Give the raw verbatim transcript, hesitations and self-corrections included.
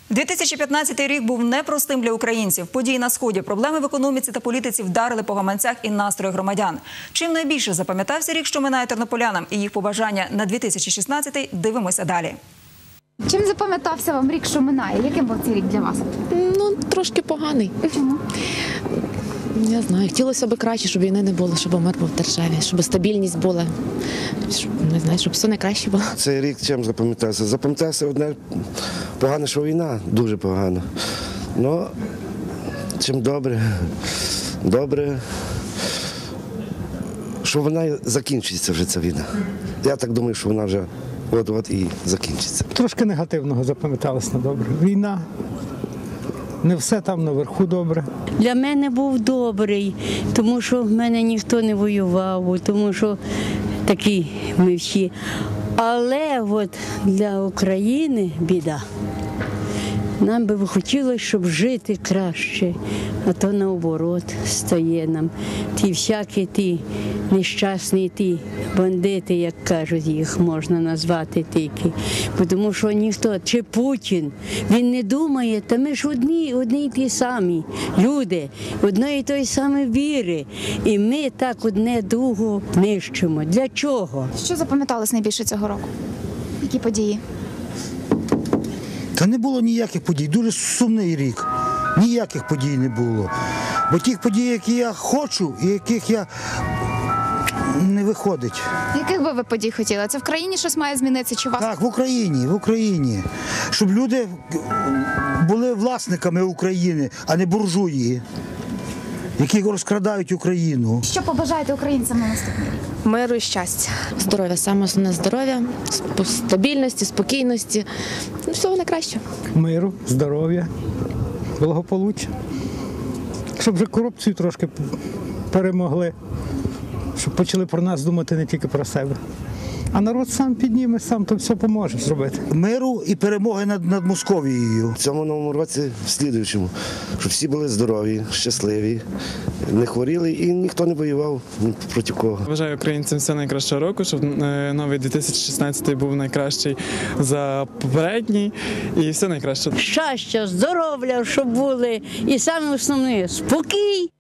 дві тисячі п'ятнадцятий рік був непростим для українців. Події на Сході, проблеми в економіці та політиці вдарили по гаманцях і настрої громадян. Чим найбільше запам'ятався рік, що минає тернополянам, і їх побажання на дві тисячі шістнадцятий, дивимося далі. Чим запам'ятався вам рік, що минає? Яким був цей рік для вас? Ну, трошки поганий. Чому? Я знаю, хотілося б краще, щоб війни не було, щоб мир був в державі, щоб стабільність була, щоб, не знаю, щоб все найкраще було. Цей рік чим запам'ятався? Запам'ятався одне погане, що війна, дуже погано. Ну, чим добре, добре, що вона закінчиться вже ця війна. Я так думаю, що вона вже от-от і закінчиться. Трошки негативного запам'яталось на добре. Війна. Не все там наверху добре. Для мене був добрий, тому що в мене ніхто не воював, тому що такі ми всі. Але от для України біда. Нам би хотілося, щоб жити краще, а то наоборот стає нам. Ті всякі ті нещасні ті бандити, як кажуть, їх можна назвати тільки. Тому що ніхто, чи Путін, він не думає, та ми ж одні, одні й ті самі люди, одної й тої самої віри. І ми так одне другого нищимо. Для чого? Що запам'яталось найбільше цього року? Які події? Та не було ніяких подій. Дуже сумний рік. Ніяких подій не було. Бо тих подій, які я хочу і яких я не виходить. Яких би ви подій хотіли? Це в країні щось має змінитися? Чи у вас? Так, в Україні, в Україні. Щоб люди були власниками України, а не буржуї, які розкрадають Україну. Що побажаєте українцям на наступний рік? Миру і щастя. Здоров'я, саме основне здоров'я, стабільності, спокійності, ну, всього найкраще. Миру, здоров'я, благополуччя. Щоб вже корупцію трошки перемогли. Щоб почали про нас думати не тільки про себе. А народ сам підніме, сам то все поможе зробити. Миру і перемоги над, над Московією. В цьому новому році, в слідуючому, щоб всі були здорові, щасливі, не хворіли і ніхто не воював ні проти кого. Бажаю українцям все найкращого року, щоб новий дві тисячі шістнадцятий був найкращий за попередній і все найкраще. Щастя, здоров'я, щоб були, і саме основне – спокій.